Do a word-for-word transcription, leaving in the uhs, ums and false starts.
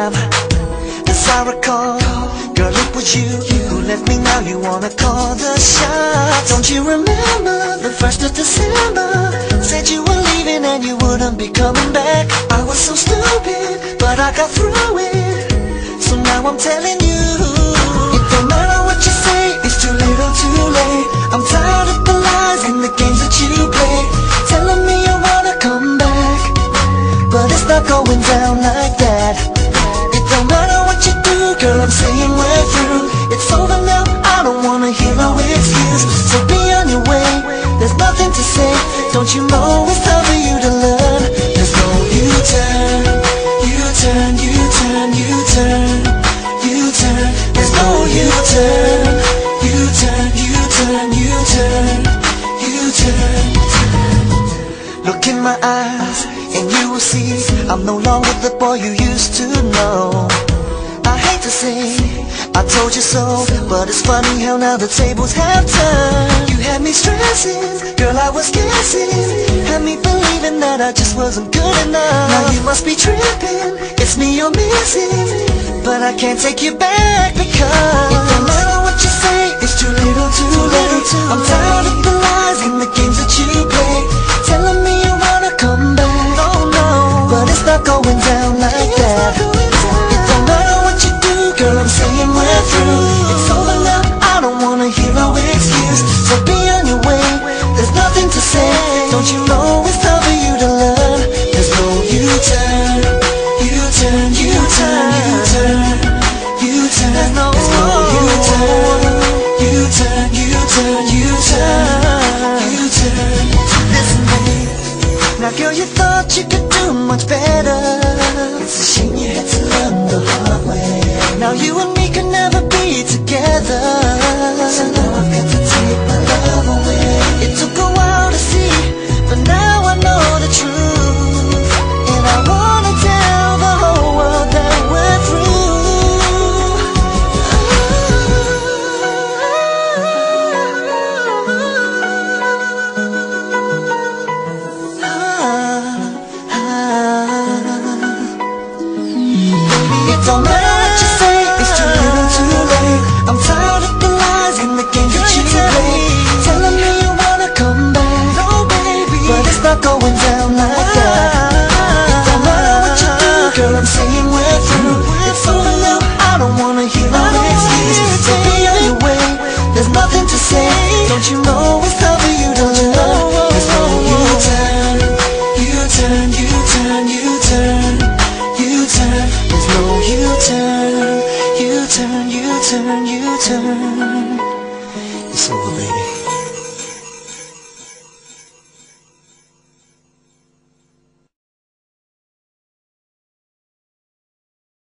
time. As I recall, girl, it was you who left me, now you wanna call the shots. Don't you remember the first of December? Said you were leaving and you wouldn't be coming back. I was so stupid, but I got through it. So now I'm telling you, it don't matter what you say, it's too little too late. I'm tired of the lies and the games that you play, telling me you wanna come back, but it's not going down like that. It don't matter what you do, girl, I'm saying we're through. It's over now, I don't wanna hear no excuse. So be on your way, there's nothing to say. Don't you know it's time for you to learn? There's no U-turn, U-turn, U-turn, U-turn, U-turn. There's no U-turn, U-turn, U-turn, U-turn, U-turn. Look in my eyes and you will see I'm no longer the boy you used to know. I hate to say I told you so, but it's funny how now the tables have turned. You had me stressing, girl, I was guessing, had me believing that I just wasn't good enough. Now you must be tripping, it's me you're missing, but I can't take you back because it don't matter what you say, it's too little too late. I'm tired of the lies and the games that you play, telling me you wanna come back. Oh no, but it's not going down like that. It don't matter what you do, girl, I'm saying we're through. It's over now, I don't wanna hear no excuse. So be on your way, there's nothing to say. Don't you know it's time for you to learn? There's no U-turn, U-turn, U-turn, U-turn, U-turn. There's no U-turn, U-turn, U-turn, U-turn, U-turn. Listen, babe, now girl, you thought you could do much better. It's a shame you had to learn the hard way. Now you and me can never be together, so now I've got to take my love away. It took a while to see, but now I know the truth, and I wanna tell the whole world that we're through. Ah, ah, ah. It don't matter what you say, it's too little too late. I'm tired of the lies and the games that you play, telling me you wanna come back. No, baby, but it's not going down like that. It don't matter what you do, girl, I'm saying we're through. It's over now, I don't wanna hear no excuse. So be on your way, there's nothing to say. Don't you know it's time for you to learn? There's no U-turn, U-turn, U-turn, U-turn, U-turn. There's no U-turn, U-turn, U-turn, U-turn. It's over, baby.